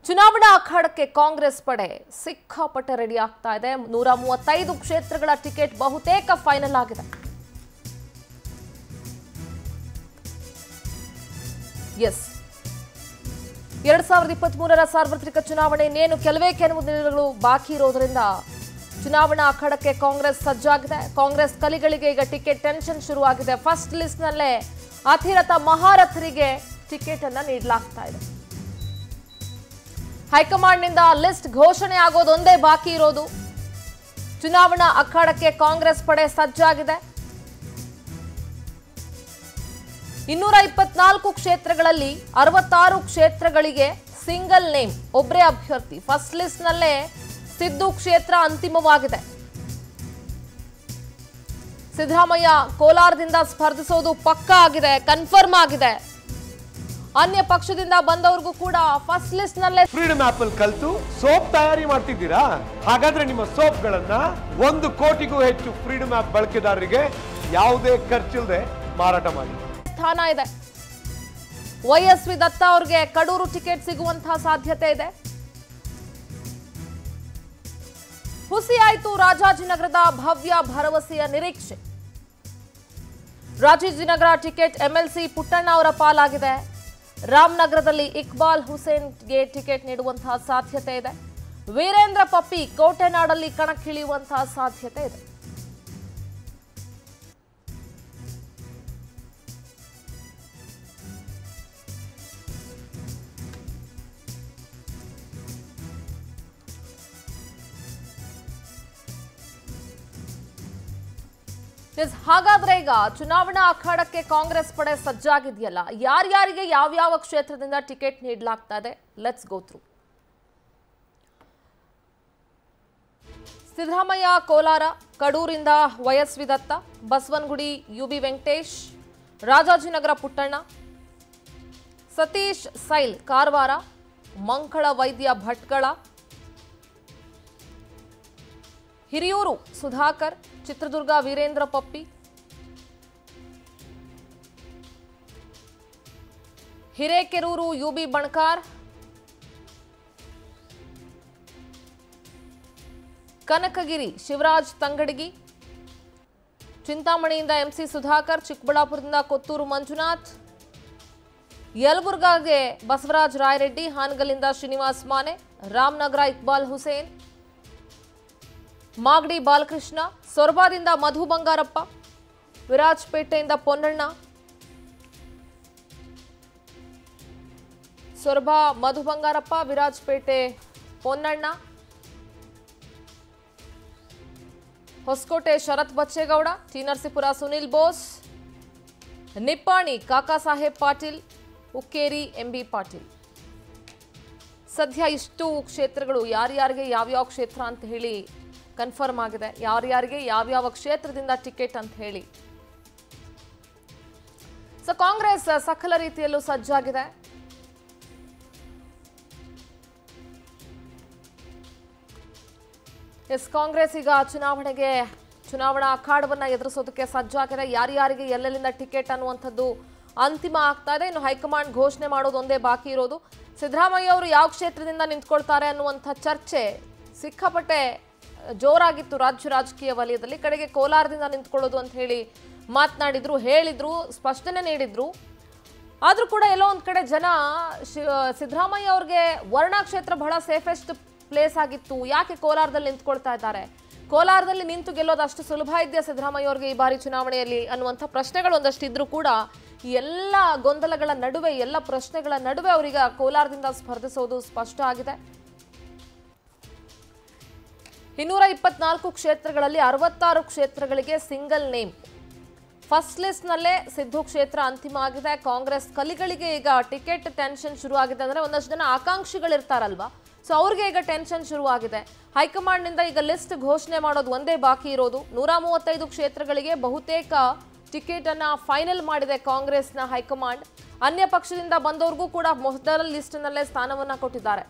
ಚುನಾವಣಾ ಅಖಾಡಕ್ಕೆ ಕಾಂಗ್ರೆಸ್ ಪಡೆ ಸಿಕ್ಕಾಪಟ್ಟೆ ರೆಡಿ ಆಗ್ತಾ ಇದೆ. 135 ಕ್ಷೇತ್ರಗಳ ಟಿಕೆಟ್ ಬಹುತೇಕ ಫೈನಲ್ ಆಗಿದೆ. ಎಸ್ 2023ರ ಸಾರ್ವತ್ರಿಕ ಚುನಾವಣೆ ಇನ್ನೇನು ಕೆಲವು ದಿನಗಳು ಬಾಕಿ ಇರೋದ್ರಿಂದ ಚುನಾವಣಾ ಅಖಾಡಕ್ಕೆ ಕಾಂಗ್ರೆಸ್ ಸಜ್ಜಾಗಿದೆ. ಕಾಂಗ್ರೆಸ್ ಕಲಿಗಳಿಗೆ ಈಗ ಟಿಕೆಟ್ ಟೆನ್ಷನ್ ಶುರುವಾಗಿದೆ. ಫಸ್ಟ್ ಲಿಸ್ಟ್ ನಲ್ಲೇ ಅತಿರಥ ಮಹಾರಥರಿಗೆ ಟಿಕೆಟ್ ಅನ್ನು ನೀಡಲಾಗ್ತಾ ಇದೆ. ಹೈಕಮಾಂಡ್ ನಿಂದ ಲಿಸ್ಟ್ ಘೋಷಣೆ ಆಗೋದೊಂದೇ ಬಾಕಿ ಇರೋದು. ಚುನಾವಣಾ ಅಖಾಡಕ್ಕೆ ಕಾಂಗ್ರೆಸ್ ಪಡೆ ಸಜ್ಜಾಗಿದೆ. 224 ಕ್ಷೇತ್ರಗಳಲ್ಲಿ 66 ಕ್ಷೇತ್ರಗಳಿಗೆ ಸಿಂಗಲ್ ನೇಮ್, ಒಬ್ಬರೇ ಅಭ್ಯರ್ಥಿ. ಫಸ್ಟ್ ಲಿಸ್ಟ್ ನಲ್ಲೇ ಸಿದ್ದು ಕ್ಷೇತ್ರ ಅಂತಿಮವಾಗಿದೆ. ಸಿದ್ದರಾಮಯ್ಯ ಕೋಲಾರದಿಂದ ಸ್ಪರ್ಧಿಸೋದು ಪಕ್ಕಾ ಆಗಿದೆ, ಕನ್ಫರ್ಮ್ ಆಗಿದೆ. ಅನ್ಯ ಪಕ್ಷದಿಂದ ಬಂದವರಿಗೂ ಕೂಡ ಫಸ್ಟ್ ಲಿಸ್ಟ್ ನಲ್ಲೇ ಫ್ರೀಡಮ್ ಆಪ್ ಅಲ್ಲಿ ಕಲಿತು ಸೋಪ್ ತಯಾರಿ ಮಾಡ್ತಿದ್ದೀರಾ? ಹಾಗಾದ್ರೆ ನಿಮ್ಮ ಸೋಪ್ಗಳನ್ನ 1 ಕೋಟಿಗೂ ಹೆಚ್ಚು ಫ್ರೀಡಮ್ ಆಪ್ ಬಳಕೆದಾರರಿಗೆ ಯಾವುದೇ ಖರ್ಚಿಲ್ಲದೆ ಮಾರಾಟ ಮಾಡಿ. ಸ್ಥಾನ ಇದೆ. ವೈಎಸ್ವಿ ದತ್ತ ಅವರಿಗೆ ಕಡೂರು ಟಿಕೆಟ್ ಸಿಗುವಂತಹ ಸಾಧ್ಯತೆ ಇದೆ. ಹುಸಿಯಾಯಿತು ರಾಜಾಜಿನಗರದ ಭವ್ಯ ಭರವಸೆಯ ನಿರೀಕ್ಷೆ. ರಾಜಾಜಿನಗರ ಟಿಕೆಟ್ ಎಂಎಲ್ಸಿ ಪುಟ್ಟಣ್ಣ ಅವರ ಪಾಲಾಗಿದೆ. ರಾಮನಗರದಲ್ಲಿ ಇಕ್ಬಾಲ್ ಹುಸೇನ್ಗೆ ಟಿಕೆಟ್ ನೀಡುವಂತಹ ಸಾಧ್ಯತೆ ಇದೆ. ವೀರೇಂದ್ರ ಪಪ್ಪಿ ಕೋಟೆನಾಡಲ್ಲಿ ಕಣಕ್ಕಿಳಿಯುವಂತಹ ಸಾಧ್ಯತೆ ಇದೆ. ಹಾಗಾದ್ರೆ ಈಗ ಚುನಾವಣಾ ಅಖಾಡಕ್ಕೆ ಕಾಂಗ್ರೆಸ್ ಪಡೆ ಸಜ್ಜಾಗಿದೆಯಲ್ಲ, ಯಾರ್ಯಾರಿಗೆ ಯಾವ್ಯಾವ ಕ್ಷೇತ್ರದಿಂದ ಟಿಕೆಟ್ ನೀಡಲಾಗ್ತಾ ಇದೆ, let's go through. Siddaramaiah Kolar, ಕಡೂರಿಂದ YSV Datta, Basavanagudi UB Venkatesh, Rajajinagar Puttanna, Satish Sail Karwar, Mankal Vaidya Bhatkal, Hiriyur Sudhakar, Chitradurga Virendra Puppy, Hirekerur UB Banakar, Kanakagiri Shivaraj Tangadagi, ಚಿಂತಾಮಣಿಯಿಂದ ಎಂಸಿ ಸುಧಾಕರ್, ಚಿಕ್ಕಬಳ್ಳಾಪುರದಿಂದ ಕೊತ್ತೂರು ಮಂಜುನಾಥ್, ಯಲಬುರ್ಗಾಗೆ ಬಸವರಾಜ್ ರಾಯರೆಡ್ಡಿ, ಹಾನಗಲ್ಲಿಂದ ಶ್ರೀನಿವಾಸ್ ಮಾನೆ, ರಾಮನಗರ ಇಕ್ಬಾಲ್ ಹುಸೇನ್, ಮಾಗಡಿ ಬಾಲಕೃಷ್ಣ, ಸೊರಬದಿಂದ ಮಧು ಬಂಗಾರಪ್ಪ, ವಿರಾಜಪೇಟೆಯಿಂದ ಪೊನ್ನಣ್ಣ, ಸೊರಬ ಮಧು ಬಂಗಾರಪ್ಪ, ವಿರಾಜಪೇಟೆ ಪೊನ್ನಣ್ಣ, ಹೊಸಕೋಟೆ ಶರತ್ ಬಚ್ಚೇಗೌಡ, ಟಿ ನರಸೀಪುರ ಸುನಿಲ್ ಬೋಸ್, ನಿಪ್ಪಾಣಿ ಕಾಕಾ ಸಾಹೇಬ್ ಪಾಟೀಲ್, ಹುಕ್ಕೇರಿ ಎಂಬಿ ಪಾಟೀಲ್. ಸದ್ಯ ಇಷ್ಟು ಕ್ಷೇತ್ರಗಳು ಯಾರ್ಯಾರಿಗೆ ಯಾವ್ಯಾವ ಕ್ಷೇತ್ರ ಅಂತ ಹೇಳಿ ಕನ್ಫರ್ಮ್ ಆಗಿದೆ. ಯಾರ್ಯಾರಿಗೆ ಯಾವ್ಯಾವ ಕ್ಷೇತ್ರದಿಂದ ಟಿಕೆಟ್ ಅಂತ ಹೇಳಿ. ಸೊ ಕಾಂಗ್ರೆಸ್ ಸಕಲ ರೀತಿಯಲ್ಲೂ ಸಜ್ಜಾಗಿದೆ. ಎಸ್, ಕಾಂಗ್ರೆಸ್ ಈಗ ಚುನಾವಣಾ ಅಖಾಡವನ್ನ ಎದುರಿಸೋದಕ್ಕೆ ಸಜ್ಜಾಗಿದೆ. ಯಾರ್ಯಾರಿಗೆ ಎಲ್ಲೆಲ್ಲಿಂದ ಟಿಕೆಟ್ ಅನ್ನುವಂಥದ್ದು ಅಂತಿಮ ಆಗ್ತಾ ಇದೆ. ಇನ್ನು ಹೈಕಮಾಂಡ್ ಘೋಷಣೆ ಮಾಡೋದು ಒಂದೇ ಬಾಕಿ ಇರೋದು. ಸಿದ್ದರಾಮಯ್ಯ ಅವರು ಯಾವ ಕ್ಷೇತ್ರದಿಂದ ನಿಂತ್ಕೊಳ್ತಾರೆ ಅನ್ನುವಂಥ ಚರ್ಚೆ ಸಿಕ್ಕಾಪಟ್ಟೆ ಜೋರಾಗಿತ್ತು ರಾಜ್ಯ ರಾಜಕೀಯ ವಲಯದಲ್ಲಿ. ಕಡೆಗೆ ಕೋಲಾರದಿಂದ ನಿಂತ್ಕೊಳ್ಳೋದು ಅಂತ ಹೇಳಿ ಮಾತನಾಡಿದ್ರು, ಹೇಳಿದ್ರು, ಸ್ಪಷ್ಟನೆ ನೀಡಿದ್ರು. ಆದ್ರೂ ಕೂಡ ಎಲ್ಲೋ ಒಂದ್ ಕಡೆ ಜನ ಸಿದ್ದರಾಮಯ್ಯ ಅವ್ರಿಗೆ ವರ್ಣ ಕ್ಷೇತ್ರ ಬಹಳ ಸೇಫೆಸ್ಟ್ ಪ್ಲೇಸ್ ಆಗಿತ್ತು, ಯಾಕೆ ಕೋಲಾರದಲ್ಲಿ ನಿಂತ್ಕೊಳ್ತಾ ಇದ್ದಾರೆ, ಕೋಲಾರದಲ್ಲಿ ನಿಂತು ಗೆಲ್ಲೋದು ಅಷ್ಟು ಸುಲಭ ಇದೆಯಾ ಸಿದ್ದರಾಮಯ್ಯ ಅವ್ರಿಗೆ ಈ ಬಾರಿ ಚುನಾವಣೆಯಲ್ಲಿ ಅನ್ನುವಂಥ ಪ್ರಶ್ನೆಗಳು ಒಂದಷ್ಟು ಇದ್ರೂ ಕೂಡ ಎಲ್ಲ ಗೊಂದಲಗಳ ನಡುವೆ, ಎಲ್ಲ ಪ್ರಶ್ನೆಗಳ ನಡುವೆ ಅವರೀಗ ಕೋಲಾರದಿಂದ ಸ್ಪರ್ಧಿಸೋದು ಸ್ಪಷ್ಟ ಆಗಿದೆ. 224 ಕ್ಷೇತ್ರಗಳಲ್ಲಿ 66 ಕ್ಷೇತ್ರಗಳಿಗೆ ಸಿಂಗಲ್ ನೇಮ್. ಫಸ್ಟ್ ಲಿಸ್ಟ್ ನಲ್ಲೇ ಸಿದ್ದು ಕ್ಷೇತ್ರ ಅಂತಿಮ ಆಗಿದೆ. ಕಾಂಗ್ರೆಸ್ ಕಲಿಗಳಿಗೆ ಈಗ ಟಿಕೆಟ್ ಟೆನ್ಷನ್ ಶುರು ಆಗಿದೆ. ಅಂದ್ರೆ ಒಂದಷ್ಟು ಜನ ಆಕಾಂಕ್ಷಿಗಳಿರ್ತಾರಲ್ವಾ, ಸೊ ಅವ್ರಿಗೆ ಈಗ ಟೆನ್ಷನ್ ಶುರು ಆಗಿದೆ. ಹೈಕಮಾಂಡ್ ನಿಂದ ಈಗ ಲಿಸ್ಟ್ ಘೋಷಣೆ ಮಾಡೋದು ಒಂದೇ ಬಾಕಿ ಇರೋದು. 135 ಕ್ಷೇತ್ರಗಳಿಗೆ ಬಹುತೇಕ ಟಿಕೆಟ್ ಅನ್ನ ಫೈನಲ್ ಮಾಡಿದೆ ಕಾಂಗ್ರೆಸ್ನ ಹೈಕಮಾಂಡ್. ಅನ್ಯ ಪಕ್ಷದಿಂದ ಬಂದವರಿಗೂ ಕೂಡ ಮೊದಲ ಲಿಸ್ಟ್ ನಲ್ಲೇ ಸ್ಥಾನವನ್ನ ಕೊಟ್ಟಿದ್ದಾರೆ.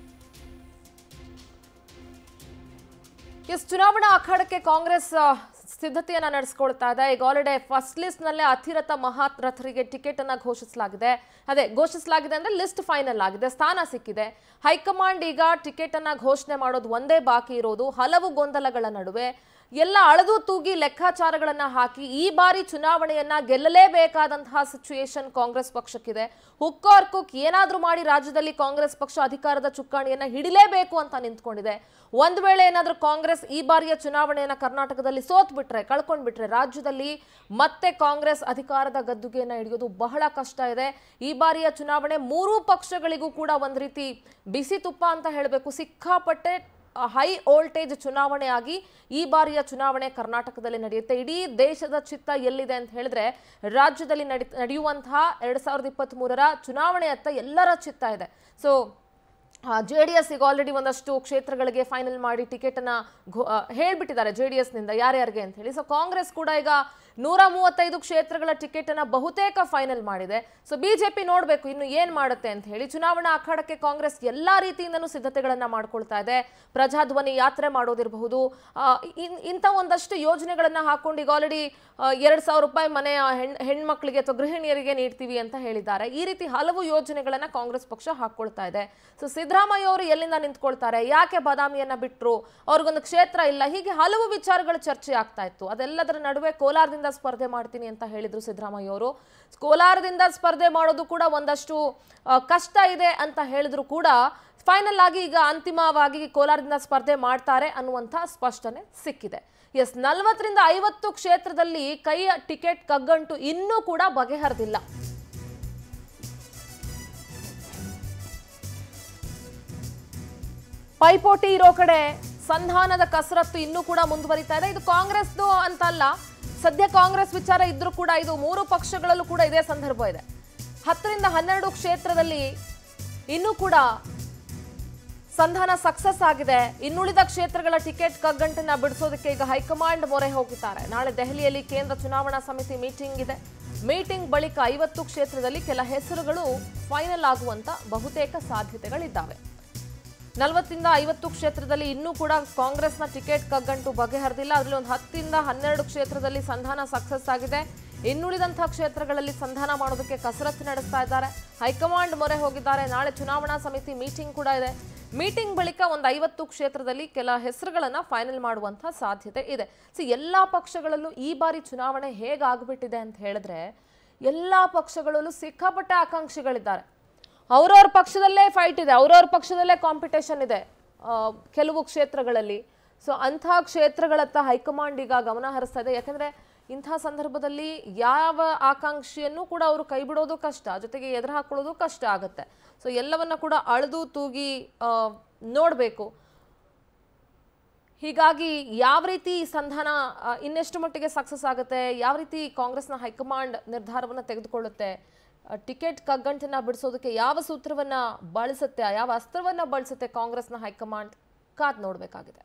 ಚುನಾವಣಾ ಅಖಾಡಕ್ಕೆ ಕಾಂಗ್ರೆಸ್ ಸಿದ್ಧತೆಯನ್ನ ನಡೆಸಿಕೊಳ್ತಾ ಇದೆ. ಈಗ ಆಲ್ರೆಡಿ ಫಸ್ಟ್ ಲಿಸ್ಟ್ ನಲ್ಲೇ ಅತಿರಥ ಮಹಾರಥರಿಗೆ ಟಿಕೆಟ್ ಅನ್ನ ಘೋಷಿಸಲಾಗಿದೆ. ಅಂದ್ರೆ ಲಿಸ್ಟ್ ಫೈನಲ್ ಆಗಿದೆ, ಸ್ಥಾನ ಸಿಕ್ಕಿದೆ. ಹೈಕಮಾಂಡ್ ಈಗ ಟಿಕೆಟ್ ಅನ್ನ ಘೋಷಣೆ ಮಾಡೋದು ಒಂದೇ ಬಾಕಿ ಇರೋದು. ಹಲವು ಗೊಂದಲಗಳ ನಡುವೆ ಎಲ್ಲ ಅಳದು ತೂಗಿ ಲೆಕ್ಕಾಚಾರಗಳನ್ನ ಹಾಕಿ ಈ ಬಾರಿ ಚುನಾವಣೆಯನ್ನ ಗೆಲ್ಲಲೇಬೇಕಾದಂತಹ ಸಿಚುಯೇಷನ್ ಕಾಂಗ್ರೆಸ್ ಪಕ್ಷಕ್ಕಿದೆ. ಹುಕ್ ಆರ್ ಕುಕ್ ಏನಾದ್ರೂ ಮಾಡಿ ರಾಜ್ಯದಲ್ಲಿ ಕಾಂಗ್ರೆಸ್ ಪಕ್ಷ ಅಧಿಕಾರದ ಚುಕ್ಕಾಣಿಯನ್ನ ಹಿಡಿಲೇಬೇಕು ಅಂತ ನಿಂತ್ಕೊಂಡಿದೆ. ಒಂದ್ ವೇಳೆ ಏನಾದ್ರೂ ಕಾಂಗ್ರೆಸ್ ಈ ಬಾರಿಯ ಚುನಾವಣೆಯನ್ನ ಕರ್ನಾಟಕದಲ್ಲಿ ಕಳ್ಕೊಂಡ್ಬಿಟ್ರೆ ರಾಜ್ಯದಲ್ಲಿ ಮತ್ತೆ ಕಾಂಗ್ರೆಸ್ ಅಧಿಕಾರದ ಗದ್ದುಗೆಯನ್ನ ಹಿಡಿಯೋದು ಬಹಳ ಕಷ್ಟ ಇದೆ. ಈ ಬಾರಿಯ ಚುನಾವಣೆ ಮೂರೂ ಪಕ್ಷಗಳಿಗೂ ಕೂಡ ಒಂದ್ ರೀತಿ ಬಿಸಿ ತುಪ್ಪ ಅಂತ ಹೇಳಬೇಕು. ಸಿಕ್ಕಾಪಟ್ಟೆ ಹೈ ವೋಲ್ಟೇಜ್ ಚುನಾವಣೆ ಆಗಿ ಈ ಬಾರಿಯ ಚುನಾವಣೆ ಕರ್ನಾಟಕದಲ್ಲಿ ನಡೆಯುತ್ತೆ. ಇಡೀ ದೇಶದ ಚಿತ್ತ ಎಲ್ಲಿದೆ ಅಂತ ಹೇಳಿದ್ರೆ ರಾಜ್ಯದಲ್ಲಿ ನಡೆಯುವಂತಹ 2023ರ ಚುನಾವಣೆಯತ್ತ ಎಲ್ಲರ ಚಿತ್ತ ಇದೆ. ಸೊ JDS ಈಗ ಆಲ್ರೆಡಿ ಒಂದಷ್ಟು ಕ್ಷೇತ್ರಗಳಿಗೆ ಫೈನಲ್ ಮಾಡಿ ಟಿಕೆಟ್ ಅನ್ನ ಹೇಳ್ಬಿಟ್ಟಿದ್ದಾರೆ JDS ನಿಂದ ಯಾರ್ಯಾರಿಗೆ ಅಂತ ಹೇಳಿ. ಸೊ ಕಾಂಗ್ರೆಸ್ ಕೂಡ ಈಗ 135 ಕ್ಷೇತ್ರಗಳ ಟಿಕೆಟ್ ಅನ್ನ ಬಹುತೇಕ ಫೈನಲ್ ಮಾಡಿದೆ. ಸೊ ಬಿಜೆಪಿ ನೋಡ್ಬೇಕು ಇನ್ನು ಏನ್ ಮಾಡುತ್ತೆ ಅಂತ ಹೇಳಿ. ಚುನಾವಣಾ ಅಖಾಡಕ್ಕೆ ಕಾಂಗ್ರೆಸ್ ಎಲ್ಲಾ ರೀತಿಯಿಂದನೂ ಸಿದ್ಧತೆಗಳನ್ನ ಮಾಡ್ಕೊಳ್ತಾ ಇದೆ. ಪ್ರಜಾಧ್ವನಿ ಯಾತ್ರೆ ಮಾಡೋದಿರಬಹುದು, ಇಂಥ ಒಂದಷ್ಟು ಯೋಜನೆಗಳನ್ನ ಹಾಕೊಂಡು ಈಗ ಆಲ್ರೆಡಿ 2,000 ರೂಪಾಯಿ ಮನೆ ಹೆಣ್ಮಕ್ಳಿಗೆ ಅಥವಾ ಗೃಹಿಣಿಯರಿಗೆ ನೀಡ್ತೀವಿ ಅಂತ ಹೇಳಿದ್ದಾರೆ. ಈ ರೀತಿ ಹಲವು ಯೋಜನೆಗಳನ್ನ ಕಾಂಗ್ರೆಸ್ ಪಕ್ಷ ಹಾಕೊಳ್ತಾ ಇದೆ. ಸೊ ಸಿದ್ದರಾಮಯ್ಯ ಅವರು ಎಲ್ಲಿಂದ ನಿಂತ್ಕೊಳ್ತಾರೆ, ಯಾಕೆ ಬಾದಾಮಿಯನ್ನ ಬಿಟ್ರು, ಅವ್ರಿಗೊಂದು ಕ್ಷೇತ್ರ ಇಲ್ಲ, ಹೀಗೆ ಹಲವು ವಿಚಾರಗಳು ಚರ್ಚೆ ಆಗ್ತಾ ಇತ್ತು. ಅದೆಲ್ಲದರ ನಡುವೆ ಕೋಲಾರದಿಂದ ಸ್ಪರ್ಧೆ ಮಾಡ್ತೀನಿ ಅಂತ ಹೇಳಿದ್ರು ಸಿದ್ದರಾಮಯ್ಯ ಅವರು. ಕೋಲಾರದಿಂದ ಸ್ಪರ್ಧೆ ಮಾಡೋದು ಕೂಡ ಒಂದಷ್ಟು ಕಷ್ಟ ಇದೆ ಅಂತ ಹೇಳಿದ್ರು ಕೂಡ ಫೈನಲ್ ಆಗಿ ಈಗ ಅಂತಿಮವಾಗಿ ಕೋಲಾರದಿಂದ ಸ್ಪರ್ಧೆ ಮಾಡ್ತಾರೆ ಅನ್ನುವಂಥ ಸ್ಪಷ್ಟನೆ ಸಿಕ್ಕಿದೆ. 40ರಿಂದ 50 ಕ್ಷೇತ್ರದಲ್ಲಿ ಕೈಯ ಟಿಕೆಟ್ ಕಗ್ಗಂಟು ಇನ್ನೂ ಕೂಡ ಬಗೆಹರಿದಿಲ್ಲ. ಪೈಪೋಟಿ ಇರೋ ಕಡೆ ಸಂಧಾನದ ಕಸರತ್ತು ಇನ್ನೂ ಕೂಡ ಮುಂದುವರಿತಾ ಇದೆ. ಇದು ಕಾಂಗ್ರೆಸ್ದು ಅಂತಲ್ಲ, ಸದ್ಯ ಕಾಂಗ್ರೆಸ್ ವಿಚಾರ ಇದ್ರೂ ಕೂಡ ಇದು ಮೂರು ಪಕ್ಷಗಳಲ್ಲೂ ಕೂಡ ಇದೇ ಸಂದರ್ಭ ಇದೆ. 10ರಿಂದ 12 ಕ್ಷೇತ್ರದಲ್ಲಿ ಇನ್ನೂ ಕೂಡ ಸಂಧಾನ ಸಕ್ಸಸ್ ಆಗಿದೆ. ಇನ್ನುಳಿದ ಕ್ಷೇತ್ರಗಳ ಟಿಕೆಟ್ ಕಗ್ಗಂಟನ್ನ ಬಿಡಿಸೋದಕ್ಕೆ ಈಗ ಹೈಕಮಾಂಡ್ ಮೊರೆ ಹೋಗಿದ್ದಾರೆ. ನಾಳೆ ದೆಹಲಿಯಲ್ಲಿ ಕೇಂದ್ರ ಚುನಾವಣಾ ಸಮಿತಿ ಮೀಟಿಂಗ್ ಇದೆ. ಮೀಟಿಂಗ್ ಬಳಿಕ 50 ಕ್ಷೇತ್ರದಲ್ಲಿ ಕೆಲ ಹೆಸರುಗಳು ಫೈನಲ್ ಆಗುವಂತ ಬಹುತೇಕ ಸಾಧ್ಯತೆಗಳಿದ್ದಾವೆ. 40ರಿಂದ 50 ಕ್ಷೇತ್ರದಲ್ಲಿ ಇನ್ನೂ ಕೂಡ ಕಾಂಗ್ರೆಸ್ನ ಟಿಕೆಟ್ ಕಗ್ಗಂಟು ಬಗೆಹರಿದಿಲ್ಲ. ಅದರಲ್ಲಿ ಒಂದು 10ರಿಂದ 12 ಕ್ಷೇತ್ರದಲ್ಲಿ ಸಂಧಾನ ಸಕ್ಸಸ್ ಆಗಿದೆ. ಇನ್ನುಳಿದಂತಹ ಕ್ಷೇತ್ರಗಳಲ್ಲಿ ಸಂಧಾನ ಮಾಡೋದಕ್ಕೆ ಕಸರತ್ತು ನಡೆಸ್ತಾ ಇದ್ದಾರೆ. ಹೈಕಮಾಂಡ್ ಮೊರೆ ಹೋಗಿದ್ದಾರೆ. ನಾಳೆ ಚುನಾವಣಾ ಸಮಿತಿ ಮೀಟಿಂಗ್ ಕೂಡ ಇದೆ. ಮೀಟಿಂಗ್ ಬಳಿಕ ಒಂದು 50 ಕ್ಷೇತ್ರದಲ್ಲಿ ಕೆಲ ಹೆಸರುಗಳನ್ನ ಫೈನಲ್ ಮಾಡುವಂತಹ ಸಾಧ್ಯತೆ ಇದೆ. ಎಲ್ಲಾ ಪಕ್ಷಗಳಲ್ಲೂ ಈ ಬಾರಿ ಚುನಾವಣೆ ಹೇಗಾಗ್ಬಿಟ್ಟಿದೆ ಅಂತ ಹೇಳಿದ್ರೆ ಎಲ್ಲಾ ಪಕ್ಷಗಳಲ್ಲೂ ಸಿಕ್ಕಾಪಟ್ಟೆ ಆಕಾಂಕ್ಷಿಗಳಿದ್ದಾರೆ. ಅವ್ರವ್ರ ಪಕ್ಷದಲ್ಲೇ ಫೈಟ್ ಇದೆ, ಅವ್ರವ್ರ ಪಕ್ಷದಲ್ಲೇ ಕಾಂಪಿಟೇಷನ್ ಇದೆ ಕೆಲವು ಕ್ಷೇತ್ರಗಳಲ್ಲಿ. ಸೊ ಅಂತಹ ಕ್ಷೇತ್ರಗಳತ್ತ ಹೈಕಮಾಂಡ್ ಈಗ ಗಮನ ಹರಿಸ್ತಾ ಇದೆ. ಯಾಕಂದ್ರೆ ಇಂಥ ಸಂದರ್ಭದಲ್ಲಿ ಯಾವ ಆಕಾಂಕ್ಷಿಯನ್ನು ಕೂಡ ಅವರು ಕೈ ಬಿಡೋದು ಕಷ್ಟ, ಜೊತೆಗೆ ಎದುರು ಹಾಕೊಳ್ಳೋದು ಕಷ್ಟ ಆಗುತ್ತೆ. ಸೊ ಎಲ್ಲವನ್ನ ಕೂಡ ಅಳೆದು ತೂಗಿ ನೋಡಬೇಕು. ಹೀಗಾಗಿ ಯಾವ ರೀತಿ ಸಂಧಾನ ಇನ್ನೆಷ್ಟು ಮಟ್ಟಿಗೆ ಸಕ್ಸಸ್ ಆಗುತ್ತೆ, ಯಾವ ರೀತಿ ಕಾಂಗ್ರೆಸ್ನ ಹೈಕಮಾಂಡ್ ನಿರ್ಧಾರವನ್ನು ತೆಗೆದುಕೊಳ್ಳುತ್ತೆ, ಟಿಕೆಟ್ ಕಗ್ಗಂಟನ್ನ ಬಿಡಿಸೋದಕ್ಕೆ ಯಾವ ಸೂತ್ರವನ್ನ ಬಳಸುತ್ತೆ, ಯಾವ ಅಸ್ತ್ರವನ್ನ ಬಳಸುತ್ತೆ ಕಾಂಗ್ರೆಸ್ನ ಹೈಕಮಾಂಡ್, ಕಾದ್ ನೋಡಬೇಕಾಗಿದೆ.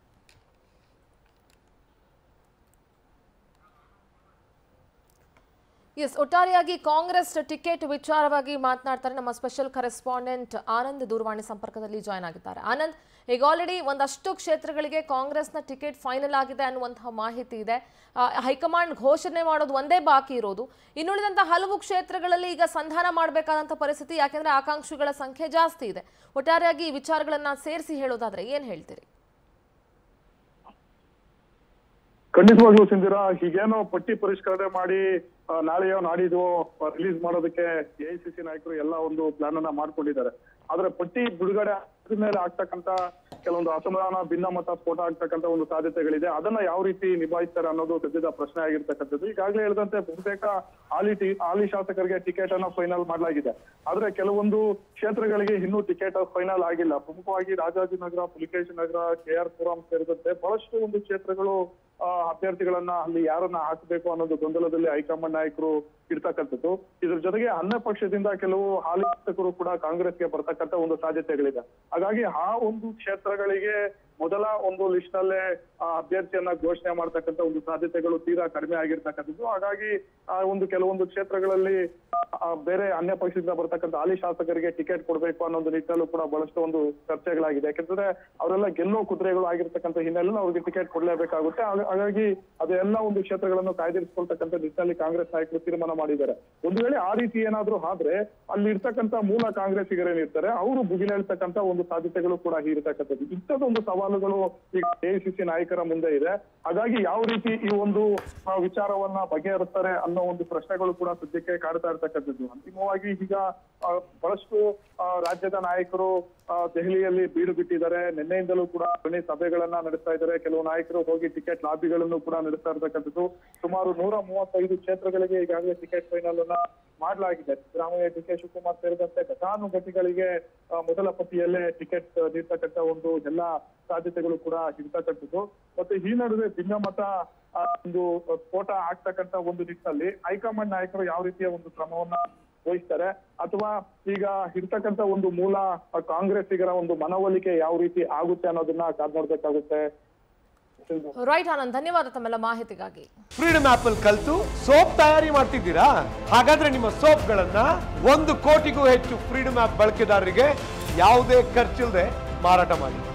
ಒಟ್ಟಾರೆಯಾಗಿ ಕಾಂಗ್ರೆಸ್ ಟಿಕೆಟ್ ವಿಚಾರವಾಗಿ ಮಾತನಾಡ್ತಾರೆ ನಮ್ಮ ಸ್ಪೆಷಲ್ ಕರೆಸ್ಪಾಂಡೆಂಟ್ ಆನಂದ್ ದೂರವಾಣಿ ಸಂಪರ್ಕದಲ್ಲಿ ಜಾಯ್ನ್ ಆಗಿದ್ದಾರೆ. ಆನಂದ್, ಈಗ ಆಲ್ರೆಡಿ ಒಂದಷ್ಟು ಕ್ಷೇತ್ರಗಳಿಗೆ ಕಾಂಗ್ರೆಸ್ನ ಟಿಕೆಟ್ ಫೈನಲ್ ಆಗಿದೆ ಅನ್ನುವಂತಹ ಮಾಹಿತಿ ಇದೆ. ಹೈಕಮಾಂಡ್ ಘೋಷಣೆ ಮಾಡೋದು ಒಂದೇ ಬಾಕಿ ಇರೋದು. ಇನ್ನುಳಿದಂತಹ ಹಲವು ಕ್ಷೇತ್ರಗಳಲ್ಲಿ ಈಗ ಸಂಧಾನ ಮಾಡಬೇಕಾದಂತಹ ಪರಿಸ್ಥಿತಿ, ಯಾಕೆಂದ್ರೆ ಆಕಾಂಕ್ಷಿಗಳ ಸಂಖ್ಯೆ ಜಾಸ್ತಿ ಇದೆ. ಒಟ್ಟಾರೆಯಾಗಿ ಈ ವಿಚಾರಗಳನ್ನ ಸೇರಿಸಿ ಹೇಳೋದಾದ್ರೆ ಏನ್ ಹೇಳ್ತೀರಿ? ಖಂಡಿತವಾಗ್ಲೂ ಸಿಂಧಿರಾ, ಹೀಗೇನೋ ಪಟ್ಟಿ ಪರಿಷ್ಕರಣೆ ಮಾಡಿ ನಾಳೆಯೋ ನಾಡಿದ್ವೋ ರಿಲೀಸ್ ಮಾಡೋದಕ್ಕೆ AICC ನಾಯಕರು ಎಲ್ಲ ಒಂದು ಪ್ಲಾನ್ ಅನ್ನ ಮಾಡ್ಕೊಂಡಿದ್ದಾರೆ. ಆದ್ರೆ ಪಟ್ಟಿ ಬಿಡುಗಡೆ ಮೇಲೆ ಆಗ್ತಕ್ಕಂತ ಕೆಲವೊಂದು ಅಸಮಾಧಾನ, ಭಿನ್ನಮತ ಸ್ಫೋಟ ಆಗ್ತಕ್ಕಂತ ಒಂದು ಸಾಧ್ಯತೆಗಳಿದೆ. ಅದನ್ನ ಯಾವ ರೀತಿ ನಿಭಾಯಿಸ್ತಾರೆ ಅನ್ನೋದು ಸದ್ಯದ ಪ್ರಶ್ನೆ ಆಗಿರ್ತಕ್ಕಂಥದ್ದು. ಈಗಾಗಲೇ ಹೇಳಿದಂತೆ ಬಹುತೇಕ ಹಾಲಿ ಶಾಸಕರಿಗೆ ಟಿಕೆಟ್ ಅನ್ನ ಫೈನಲ್ ಮಾಡಲಾಗಿದೆ. ಆದ್ರೆ ಕೆಲವೊಂದು ಕ್ಷೇತ್ರಗಳಿಗೆ ಇನ್ನೂ ಟಿಕೆಟ್ ಫೈನಲ್ ಆಗಿಲ್ಲ. ಪ್ರಮುಖವಾಗಿ ರಾಜಾಜಿನಗರ, ಪುಲಿಕೇಶಿ ನಗರ, KR ಪುರಂ ಸೇರಿದಂತೆ ಬಹಳಷ್ಟು ಒಂದು ಕ್ಷೇತ್ರಗಳು ಅಭ್ಯರ್ಥಿಗಳನ್ನ ಅಲ್ಲಿ ಯಾರನ್ನ ಹಾಕಬೇಕು ಅನ್ನೋದು ಗೊಂದಲದಲ್ಲಿ ಹೈಕಮಾಂಡ್ ನಾಯಕರು ಇರ್ತಕ್ಕಂಥದ್ದು. ಇದ್ರ ಜೊತೆಗೆ ಅನ್ನ ಪಕ್ಷದಿಂದ ಕೆಲವು ಹಾಲಿ ಶಾಸಕರು ಕೂಡ ಕಾಂಗ್ರೆಸ್ಗೆ ಬರ್ತಕ್ಕಂಥ ಒಂದು ಸಾಧ್ಯತೆಗಳಿದೆ. ಹಾಗಾಗಿ ಆ ಒಂದು ಕ್ಷೇತ್ರಗಳಿಗೆ ಮೊದಲ ಒಂದು ಲಿಸ್ಟ್ ನಲ್ಲೇ ಅಭ್ಯರ್ಥಿಯನ್ನ ಘೋಷಣೆ ಮಾಡ್ತಕ್ಕಂಥ ಒಂದು ಸಾಧ್ಯತೆಗಳು ತೀರಾ ಕಡಿಮೆ ಆಗಿರ್ತಕ್ಕಂಥದ್ದು. ಹಾಗಾಗಿ ಆ ಒಂದು ಕೆಲವೊಂದು ಕ್ಷೇತ್ರಗಳಲ್ಲಿ ಬೇರೆ ಅನ್ಯ ಪಕ್ಷದಿಂದ ಬರ್ತಕ್ಕಂಥ ಹಾಲಿ ಶಾಸಕರಿಗೆ ಟಿಕೆಟ್ ಕೊಡ್ಬೇಕು ಅನ್ನೋ ಒಂದು ನಿಟ್ಟಿನಲ್ಲೂ ಕೂಡ ಬಹಳಷ್ಟು ಒಂದು ಚರ್ಚೆಗಳಾಗಿದೆ. ಯಾಕಂದ್ರೆ ಅವರೆಲ್ಲ ಗೆಲ್ಲೋ ಕುದುರೆಗಳು ಆಗಿರ್ತಕ್ಕಂಥ ಹಿನ್ನೆಲೆಯಲ್ಲಿ ಅವ್ರಿಗೆ ಟಿಕೆಟ್ ಕೊಡ್ಲೇಬೇಕಾಗುತ್ತೆ. ಹಾಗಾಗಿ ಅದೆಲ್ಲ ಒಂದು ಕ್ಷೇತ್ರಗಳನ್ನು ಕಾಯ್ದಿರಿಸಿಕೊಳ್ತಕ್ಕಂಥ ನಿಟ್ಟಿನಲ್ಲಿ ಕಾಂಗ್ರೆಸ್ ನಾಯಕರು ತೀರ್ಮಾನ ಮಾಡಿದ್ದಾರೆ. ಒಂದು ವೇಳೆ ಆ ರೀತಿ ಏನಾದ್ರೂ ಆದ್ರೆ ಅಲ್ಲಿ ಇರ್ತಕ್ಕಂಥ ಮೂಲ ಕಾಂಗ್ರೆಸ್ಸಿಗರೇನಿರ್ತಾರೆ ಅವರು ಭುಗಿಲೇಳ್ತಕ್ಕಂಥ ಒಂದು ಸಾಧ್ಯತೆಗಳು ಕೂಡ ಇರತಕ್ಕಂಥದ್ದು. ಇಂಥದ್ದೊಂದು ಸವಾಲುಗಳು ಈಗ ಎಐಸಿಸಿ ನಾಯಕರ ಮುಂದೆ ಇದೆ. ಹಾಗಾಗಿ ಯಾವ ರೀತಿ ಈ ಒಂದು ವಿಚಾರವನ್ನ ಬಗೆಹರಿಸ್ತಾರೆ ಅನ್ನೋ ಒಂದು ಪ್ರಶ್ನೆಗಳು ಕೂಡ ಸದ್ಯಕ್ಕೆ ಕಾಡ್ತಾ ಇರ್ತಕ್ಕಂಥದ್ದು. ಅಂತಿಮವಾಗಿ ಈಗ ಬಹಳಷ್ಟು ರಾಜ್ಯದ ನಾಯಕರು ದೆಹಲಿಯಲ್ಲಿ ಬೀಡು ಬಿಟ್ಟಿದ್ದಾರೆ. ನಿನ್ನೆಯಿಂದಲೂ ಕೂಡ ಸರಣಿ ಸಭೆಗಳನ್ನ ನಡೆಸ್ತಾ ಇದ್ದಾರೆ. ಕೆಲವು ನಾಯಕರು ಹೋಗಿ ಟಿಕೆಟ್ ಲಾಬಿಗಳನ್ನು ಕೂಡ ನಡೆಸ್ತಾ ಇರ್ತಕ್ಕಂಥದ್ದು. ಸುಮಾರು 135 ಕ್ಷೇತ್ರಗಳಿಗೆ ಈಗಾಗಲೇ ಟಿಕೆಟ್ ಫೈನಲ್ ಅನ್ನ ಮಾಡಲಾಗಿದೆ. ಸಿದ್ದರಾಮಯ್ಯ, ಡಿ.ಕೆ. ಶಿವಕುಮಾರ್ ಸೇರಿದಂತೆ ಘಟಾನುಘಟಿಗಳಿಗೆ ಮೊದಲ ಪಟ್ಟಿಯಲ್ಲೇ ಟಿಕೆಟ್ ನೀಡ್ತಕ್ಕಂಥ ಒಂದು ಎಲ್ಲಾ ಸಾಧ್ಯತೆಗಳು ಕೂಡ ಇರ್ತಕ್ಕಂಥದ್ದು. ಮತ್ತೆ ಈ ನಡುವೆ ಭಿನ್ನಮತ ಒಂದು ಸ್ಫೋಟ ಆಗ್ತಕ್ಕಂಥ ಒಂದು ನಿಟ್ಟಿನಲ್ಲಿ ಹೈಕಮಾಂಡ್ ನಾಯಕರು ಯಾವ ರೀತಿಯ ಒಂದು ಕ್ರಮವನ್ನ ವಹಿಸ್ತಾರೆ ಅಥವಾ ಈಗ ಇರ್ತಕ್ಕಂಥ ಒಂದು ಮೂಲ ಕಾಂಗ್ರೆಸ್ಸಿಗರ ಒಂದು ಮನವೊಲಿಕೆ ಯಾವ ರೀತಿ ಆಗುತ್ತೆ ಅನ್ನೋದನ್ನ ಕಾದ್ ನೋಡ್ಬೇಕಾಗುತ್ತೆ. ರೈಟ್ ಆನಂದ್, ಧನ್ಯವಾದ ತಮ್ಮೆಲ್ಲ ಮಾಹಿತಿಗಾಗಿ. ಫ್ರೀಡಮ್ ಆಪ್ ಅಲ್ಲಿ ಕಲಿತು ಸೋಪ್ ತಯಾರಿ ಮಾಡ್ತಿದ್ದೀರಾ? ಹಾಗಾದ್ರೆ ನಿಮ್ಮ ಸೋಪ್ಗಳನ್ನ 1 ಕೋಟಿಗೂ ಹೆಚ್ಚು ಫ್ರೀಡಮ್ ಆಪ್ ಬಳಕೆದಾರರಿಗೆ ಯಾವುದೇ ಖರ್ಚಿಲ್ಲದೆ ಮಾರಾಟ ಮಾಡಿ.